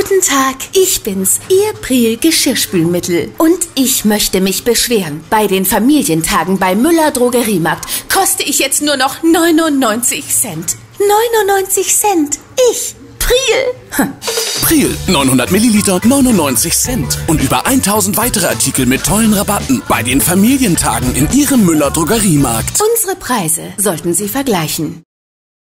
Guten Tag, ich bin's, Ihr Priel Geschirrspülmittel. Und ich möchte mich beschweren. Bei den Familientagen bei Müller Drogeriemarkt koste ich jetzt nur noch 99 Cent. 99 Cent. Ich, Priel. Priel, 900 Milliliter, 99 Cent. Und über 1000 weitere Artikel mit tollen Rabatten bei den Familientagen in Ihrem Müller Drogeriemarkt. Unsere Preise sollten Sie vergleichen.